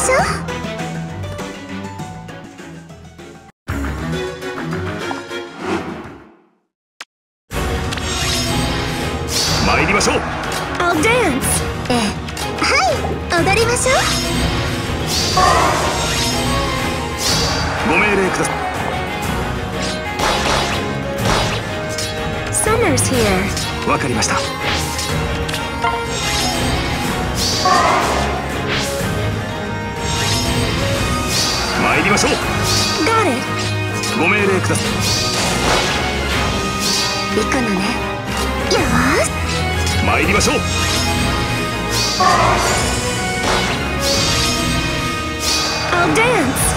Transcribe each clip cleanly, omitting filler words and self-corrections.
しょう。 参りましょう。 I'll dance。ええ、はい、踊りましょう。 ご命令ください。 Summer's here。 わかりました。参りましょう。 Got it。 ご命令ください。 行くのね。よーし。 参りましょう。 I'll dance。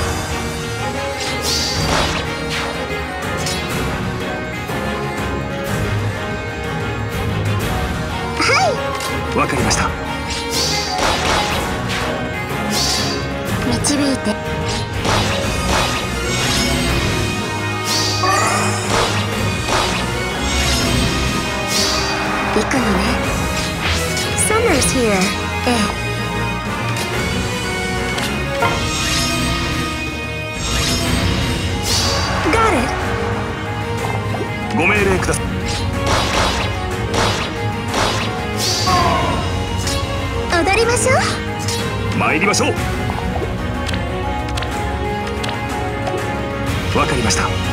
わかりました。 導いて。行くのね。Summer's here。ええ。Got it。 ご命令ください。 踊りましょう。 参りましょう。わかりました。